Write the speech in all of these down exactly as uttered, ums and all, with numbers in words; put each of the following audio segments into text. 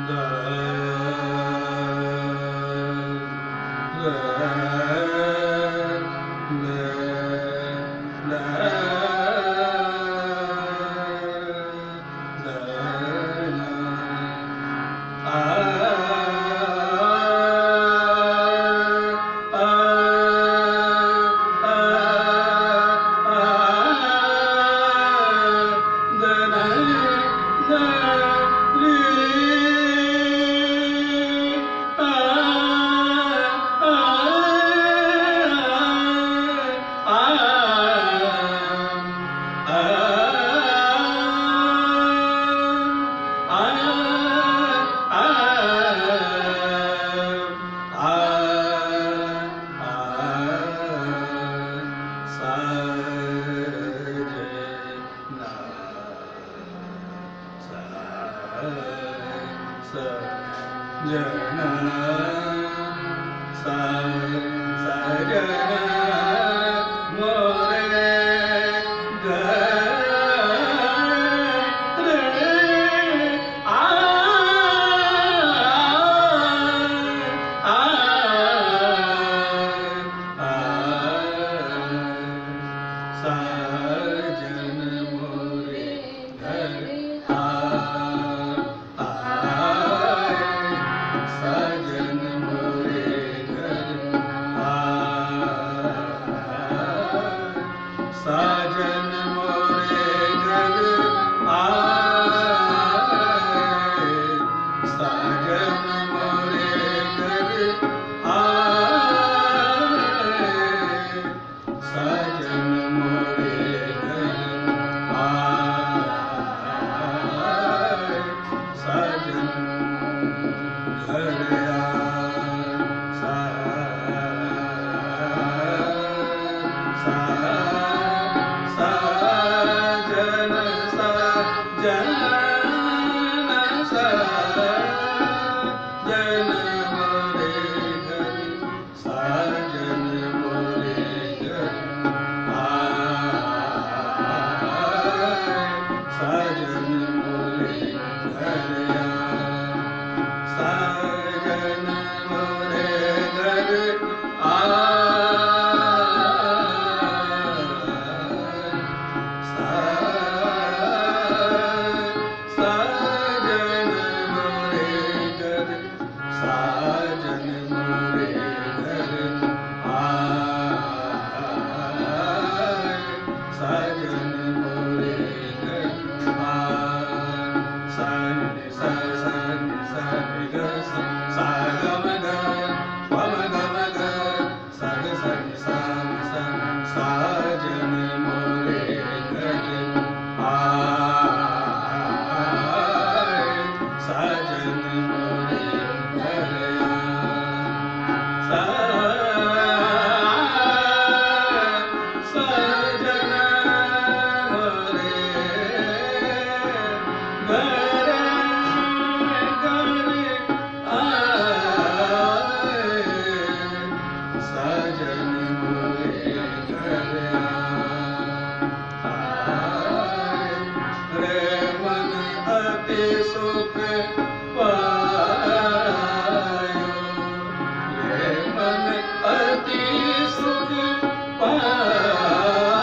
अति सुख पायो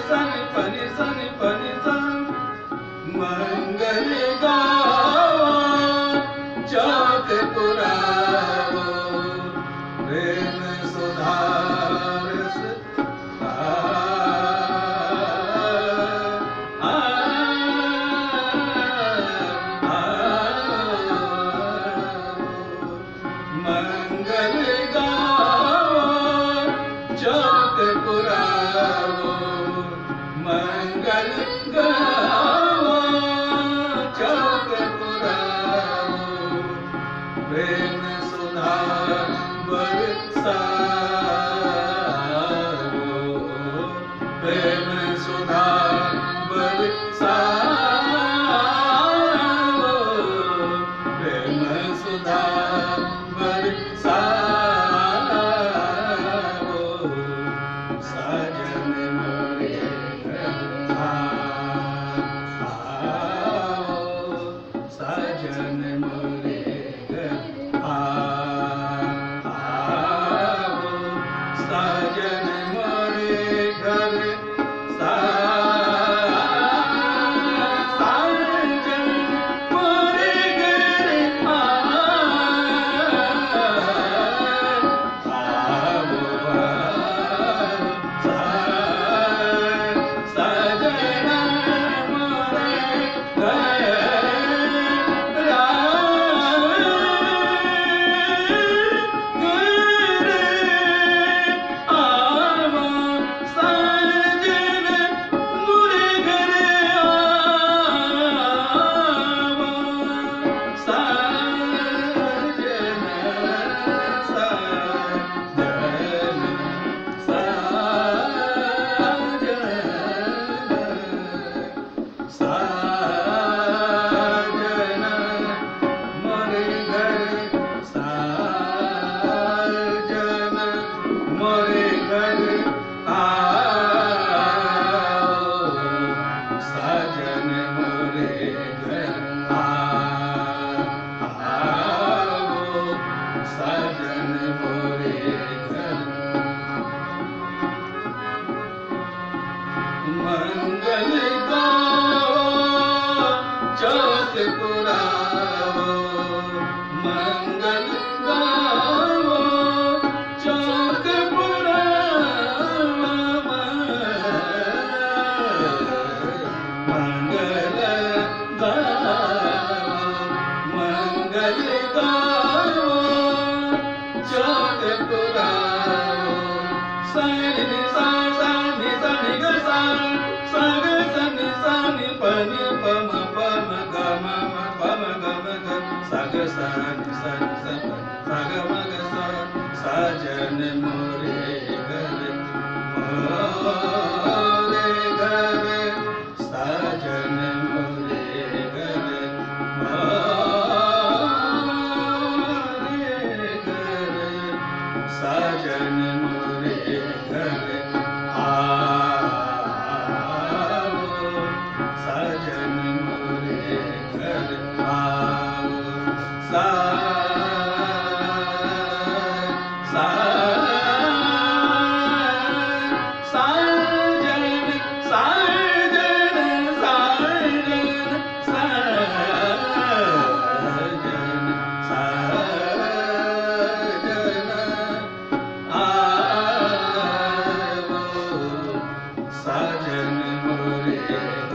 सन पनि सन पनि सन मंगल गाओ चौक पुराओ प्रेम सुधारस मंगल गाओ चौक पुराओ मंगल गाओ चौक पुराओ प्रेम सुधा बरसाओ प्रेम सुधा बरसाओ प्रेम सुधा बरसाओ साजन मोरे आओ साजन मोरे आओ साजन मोरे घर साजन मोरे घर मंगल गाओ चौक पुराओ मंगल गाओ चौक पुराओ मंगल गाओ मंगल गाओ चौक पुराओ सानि सा सानि सानि ग सा सा ग सानि सानि पनि पम पम ग म म पम ग म ग सा ग सानि सानि सा प सा ग म ग सा साजन मोरे घर मोरे घर साजन मोरे घर मोरे घर साजन मोरे घर आओ साजन मोरे घर आओ सा सा साजन साजन साजन साजन साजन आओ साजन मोरे